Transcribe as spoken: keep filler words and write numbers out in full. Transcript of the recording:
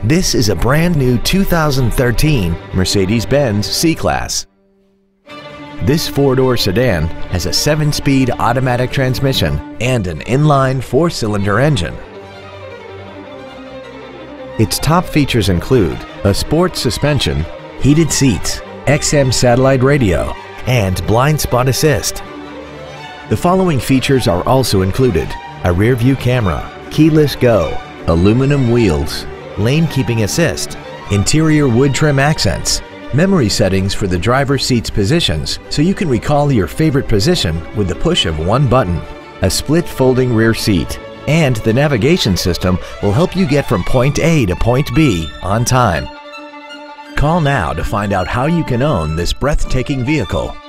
This is a brand new two thousand thirteen Mercedes-Benz C-Class. This four-door sedan has a seven-speed automatic transmission and an inline four-cylinder engine. Its top features include a sport suspension, heated seats, X M satellite radio, and blind spot assist. The following features are also included: a rear-view camera, keyless go, aluminum wheels, lane keeping assist, interior wood trim accents, memory settings for the driver's seat's positions so you can recall your favorite position with the push of one button, a split folding rear seat, and the navigation system will help you get from point A to point B on time. Call now to find out how you can own this breathtaking vehicle.